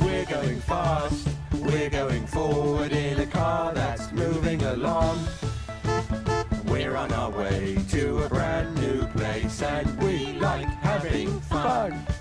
We're going fast, we're going forward in a car that's moving along. We're on our way to a brand new place and we like having fun.